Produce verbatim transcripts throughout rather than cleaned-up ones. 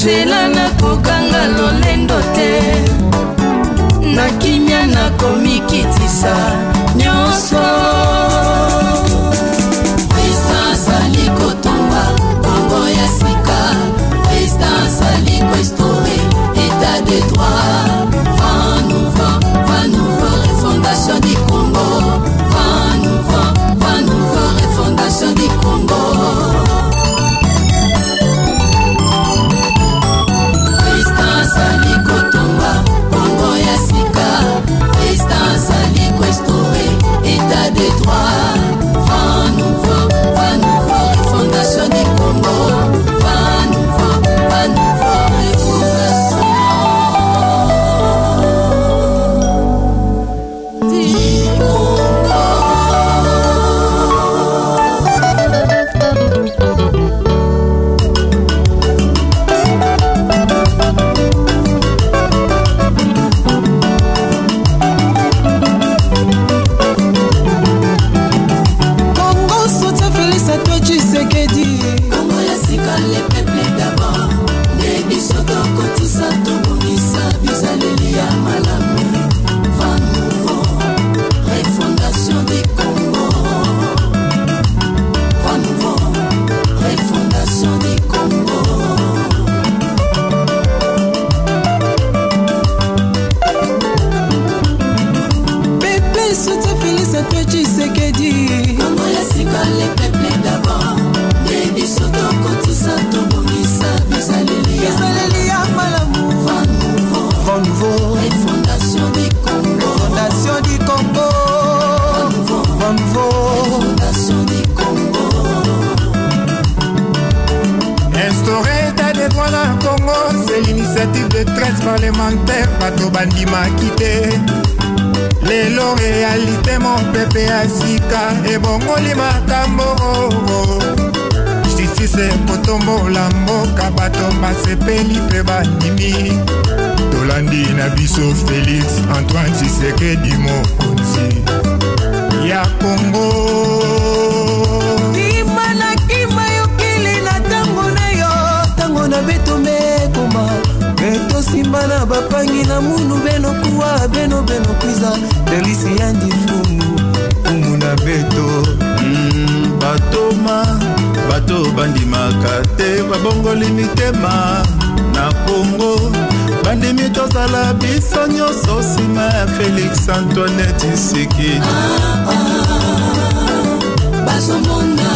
nzela na kokanga lolendo te na kimia na komikitisa nyonso Présidence aliko tomba Congo ya sika Présidence aliko historie état de droit vent nouveau vent nouveau refondation du Congo vent nouveau vent nouveau refondation du Congo Saliko tomba, Congo ya sika Présidence aliko restauré, état de droit vent nouveau, vent nouveau, refondation du Congo vent nouveau, vent nouveau, refondation du Congo. Les peuples d'abord, les bisoto kotisa tobongisa bizaleli ya malamu vent nouveau, refondation du Congo vent nouveau, refondation du Congo Pepe soutien Félix Antoine Tshisekedi Congo ya sika les peuples d'abord les bisoto kotisa tobongisa bizaleli ya malamu vent nouveau, vent nouveau, refondation du Congo refondation du Congo vent nouveau, vent nouveau, refondation du Congo Instaurer état de droit dans le Congo, c'est l'initiative de treize parlementaires bato bandima quitté lelo réalité mon pepe asika ebongoli makambo justice potombola mboka bato basepeli mpe bandimi tolandi na biso Félix Antoine Tshisekedi mokonzi ya Congo kima na kima yokili na tango na yo tango na beto mekoma beto simba na bapangi na munu beno kuwa beno beno kwiza delisi yandi fumu fumu na beto mm, batoma bato bandimaka te babongoli mitema na Congo bandimi tozala biso nyonso nsima ya Félix Antoine Tshisekedi ah, ah, bazomona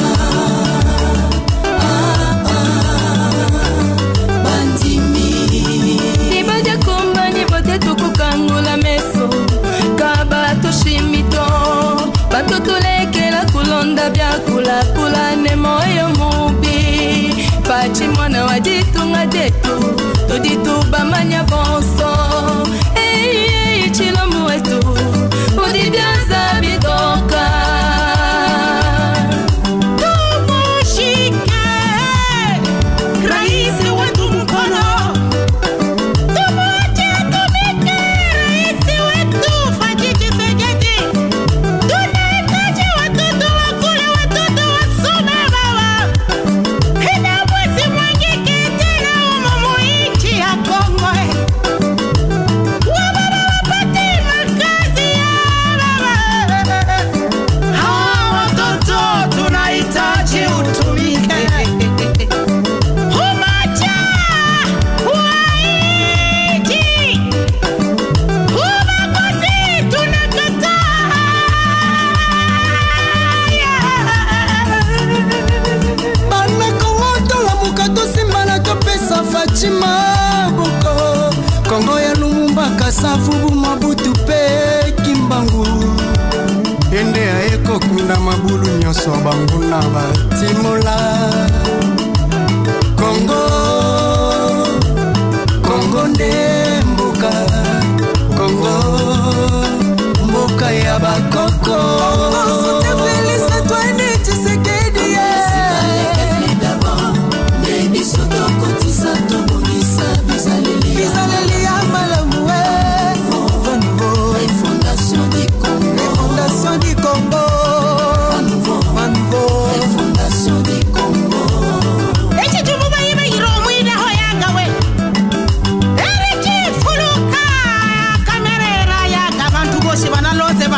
ah, ah, bandimi nibaja komba nibote tukukangola meso kabato shimito bato tulekela kulonda byakula kula ne moyo mubi pachi mwana wa jitunga jetu toditu bamanya bonso ei ei chilomu wetu udibyanza bidoka tumushike raisi wetu mkono tumuache tumike raisi wetu Faji Tshisekedi tunahitaji watoto wakule watoto wasome baba hina mwezi mwengike tena umo muichi ya Kongo wababa wapate makazi ya baba hawa watoto tunahitaji utumike umacha waiji umakozi tunakataa bana Kongo tolamuka tosimbana topesa Fatima Boko Kongo ya Lumumba Kasavubu Mabutu pe Kimbangu ende ya ekokunda mabulu nyonso banguna batimola Kongo Kongo nde mboka Kongo mboka ya bakoko Félix Antoine Tshisekedi bisoto kotisa tobongisa bizaleli ya malamu vent nouveau, refondation du Congo refondation du Congo vent nouveau, vent nouveau, refondation du Congo. Echi tumuba yime yiro mwina hoyanga we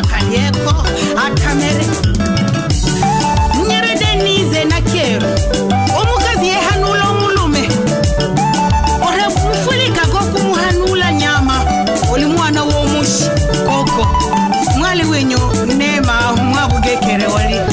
makalieko akamere nyere Denise na kero omukazi yehanula omulume ore mfulika go kumuhanula nyama oli mwana wo mushi koko mwali wenyo nema mwabugekere wali